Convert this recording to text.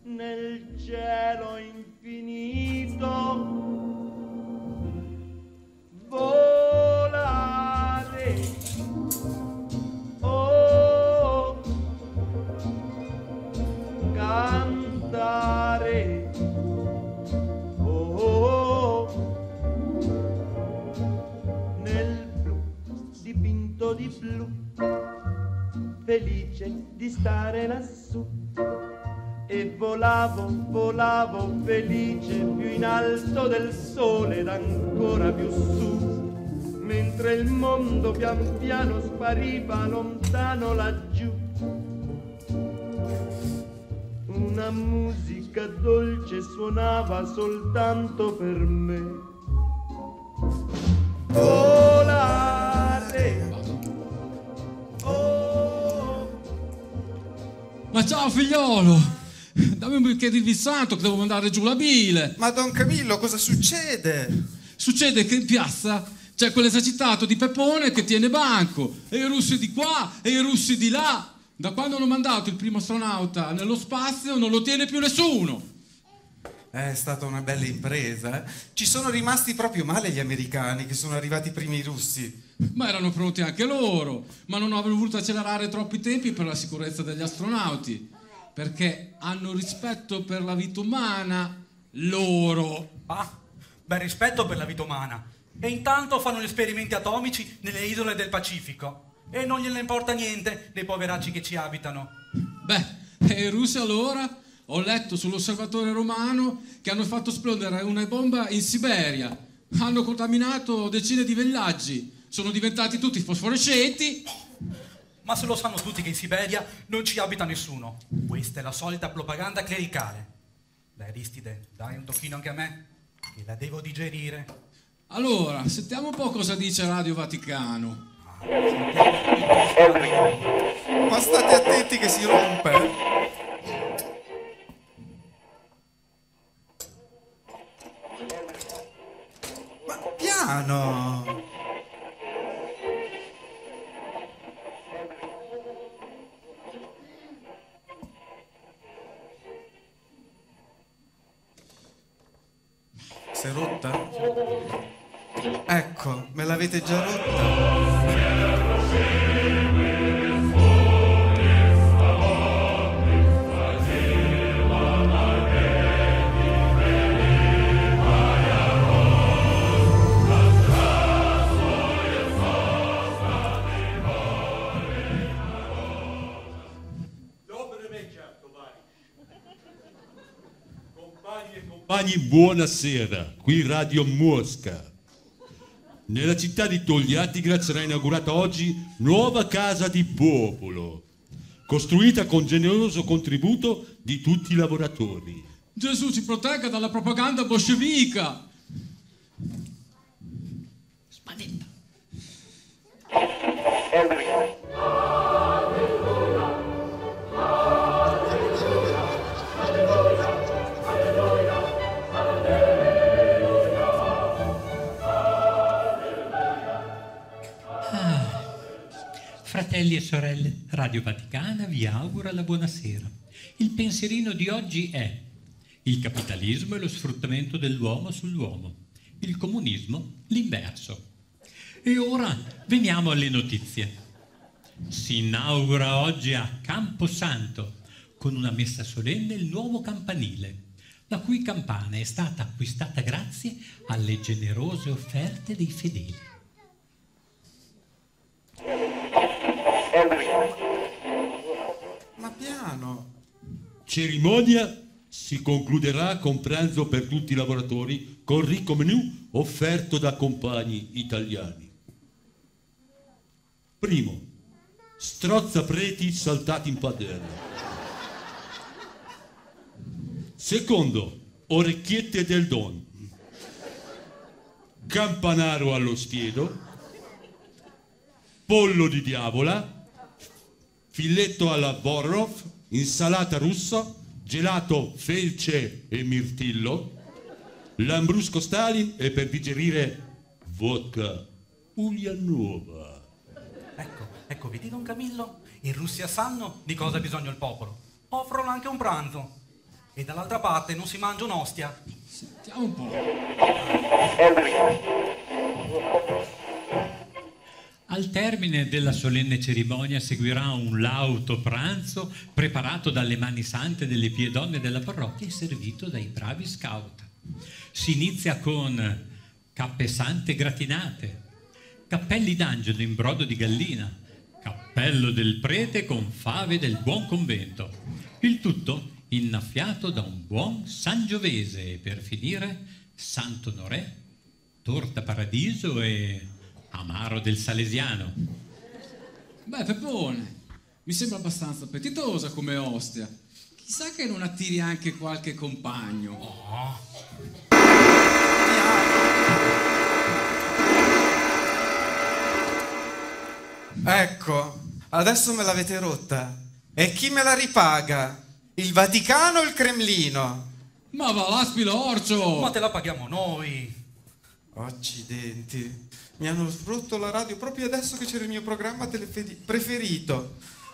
nel cielo infinito. Volare, oh, cantare, oh, nel blu dipinto di blu, felice di stare lassù. E volavo, volavo felice più in alto del sole ed ancora più su, mentre il mondo pian piano spariva lontano laggiù. Una musica dolce suonava soltanto per me. Volare, oh. Ma ciao figliolo! Dammi un bicchiere di santo che devo mandare giù la bile. Ma Don Camillo, cosa succede? Succede che in piazza c'è quell'esercitato di Peppone che tiene banco, e i russi di qua e i russi di là. Da quando hanno mandato il primo astronauta nello spazio non lo tiene più nessuno. È stata una bella impresa, eh? Ci sono rimasti proprio male gli americani, che sono arrivati prima i russi. Ma erano pronti anche loro, ma non avevano voluto accelerare troppi tempi per la sicurezza degli astronauti, perché hanno rispetto per la vita umana, loro. Ah, bel rispetto per la vita umana. E intanto fanno gli esperimenti atomici nelle isole del Pacifico. E non gliene importa niente dei poveracci che ci abitano. Beh, e i russi allora? Ho letto sull'osservatore romano che hanno fatto esplodere una bomba in Siberia. Hanno contaminato decine di villaggi. Sono diventati tutti fosforescenti. Ma se lo sanno tutti che in Siberia non ci abita nessuno. Questa è la solita propaganda clericale. Dai Aristide, dai un tocchino anche a me, che la devo digerire. Allora, sentiamo un po' cosa dice Radio Vaticano. Ma state attenti che si rompe. Ma piano. Si è rotta? Ecco, me l'avete già rotta. Compagni, buonasera, qui Radio Mosca. Nella città di Togliattigrad sarà inaugurata oggi nuova casa di popolo, costruita con generoso contributo di tutti i lavoratori. Gesù ci protegga dalla propaganda bolscevica. Spadetta. Fratelli e sorelle, Radio Vaticana vi augura la buonasera. Il pensierino di oggi è: il capitalismo e lo sfruttamento dell'uomo sull'uomo, il comunismo l'inverso. E ora veniamo alle notizie. Si inaugura oggi a Camposanto con una messa solenne il nuovo campanile, la cui campana è stata acquistata grazie alle generose offerte dei fedeli. Ma piano. Cerimonia si concluderà con pranzo per tutti i lavoratori con ricco menù offerto da compagni italiani. Primo, strozzapreti saltati in padella. Secondo, orecchiette del Don. Campanaro allo spiedo. Pollo di diavola. Filetto alla Borov, insalata russa, gelato felce e mirtillo, lambrusco Stalin e per digerire vodka Ulianova. Ecco, vedi Don Camillo? In Russia sanno di cosa ha bisogno il popolo. Offrono anche un pranzo. E dall'altra parte non si mangia un'ostia. Sentiamo un po'. Al termine della solenne cerimonia seguirà un lauto pranzo preparato dalle mani sante delle pie donne della parrocchia e servito dai bravi scout. Si inizia con cappe sante gratinate, cappelli d'angelo in brodo di gallina, cappello del prete con fave del buon convento. Il tutto innaffiato da un buon sangiovese e per finire Sant'Onorè, torta paradiso e amaro del salesiano. Beh, Peppone, mi sembra abbastanza appetitosa come ostia. Chissà che non attiri anche qualche compagno. Ecco, adesso me l'avete rotta. E chi me la ripaga? Il Vaticano o il Cremlino? Ma va là, Spilorcio! Ma te la paghiamo noi. Accidenti, mi hanno rotto la radio proprio adesso che c'era il mio programma preferito.